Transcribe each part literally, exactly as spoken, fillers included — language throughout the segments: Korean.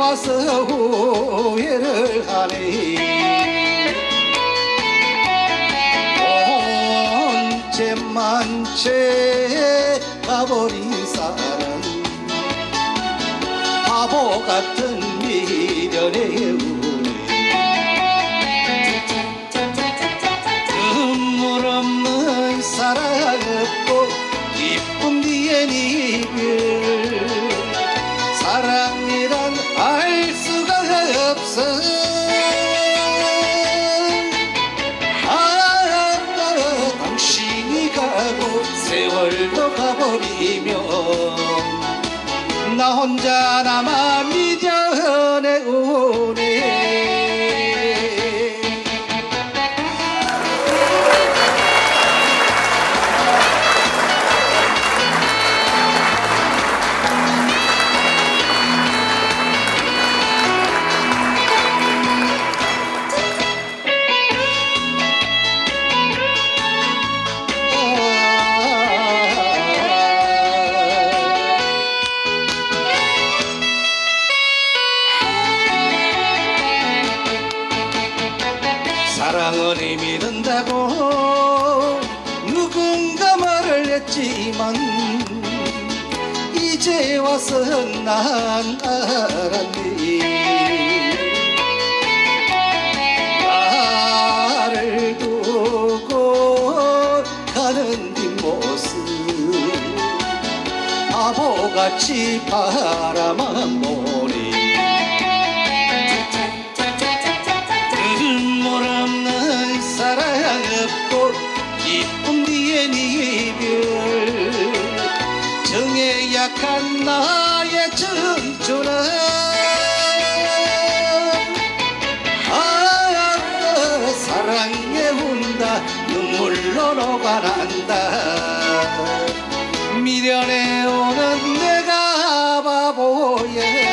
와서 후회를 하네. 언제만째 가버린 사랑, 바보 같은 미련의 우리. 눈물 없는 사랑 없고 기쁨 뒤엔 이별. 사랑이란 알 수가 없어. 아, 당신이 가고 세월도 가버리면 나 혼자 남아 미련에 오네. 사랑을 힘이 든다고 누군가 말을 했지만 이제 와서 난 알았네. 나를 두고 가는 뒷모습 바보같이 바라만 보니. 사랑 없고 기쁨 뒤엔 이별. 정에 약한 나의 청춘아, 아, 사랑에 운다 눈물로 녹아난다. 미련에 오는 내가 바보야.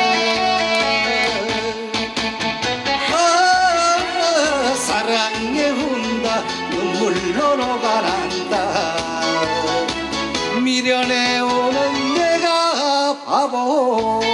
사랑에 운다 눈물로 녹아난다. 미련에 오는 내가 바보.